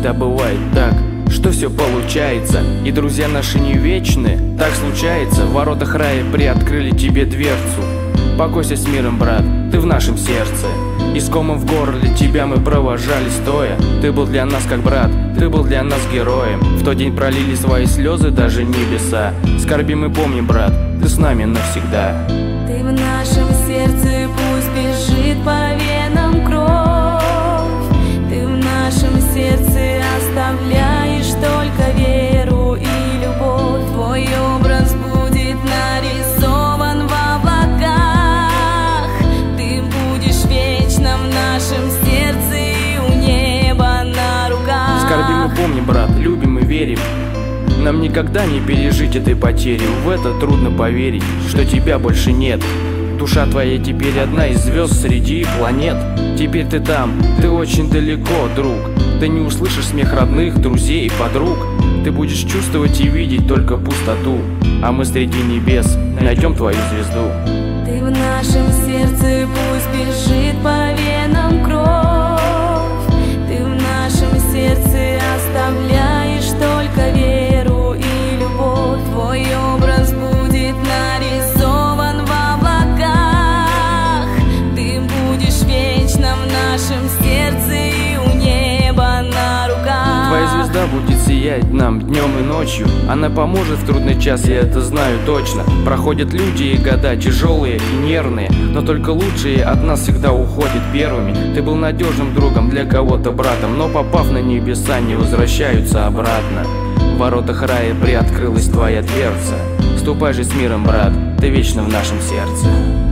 всегда бывает так, что все получается, и друзья наши не вечны. Так случается, в воротах рая приоткрыли тебе дверцу. Покойся с миром, брат, ты в нашем сердце. И с комом в горле тебя мы провожали стоя. Ты был для нас как брат, ты был для нас героем. В тот день пролили свои слезы даже небеса. Скорби мы помним, брат, ты с нами навсегда. Ты в нашем сердце, пусть бежит по венам кровь. Ты в нашем сердце оставляешь только веру и любовь. Твой образ будет нарисован в облаках. Ты будешь вечно в нашем сердце и у неба на руках. Скорби мы помним, брат, любим и верим. Нам никогда не пережить этой потери. В это трудно поверить, что тебя больше нет. Душа твоя теперь одна из звезд среди планет. Теперь ты там, ты очень далеко, друг. Ты не услышишь смех родных, друзей и подруг. Ты будешь чувствовать и видеть только пустоту. А мы среди небес найдем твою звезду. Ты в нашем сердце, пусть бежит по венам кровь. Ты в нашем сердце оставляешь только веру и любовь. Твой образ будет нарисован в облаках. Ты будешь вечно в нашем сердце и у неба на руках. Твоя звезда будет сиять нам днем и ночью. Она поможет в трудный час, я это знаю точно. Проходят люди и года тяжелые и нервные, но только лучшие от нас всегда уходят первыми. Ты был надежным другом, для кого-то братом, но попав на небеса, не возвращаются обратно. В воротах рая приоткрылась твоя дверца. Ступай же с миром, брат, ты вечно в нашем сердце.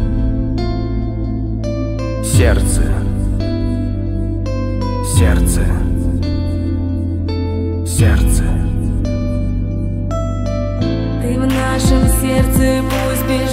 Сердце. Сердце. Сердце. Ты в нашем сердце, пусть бежит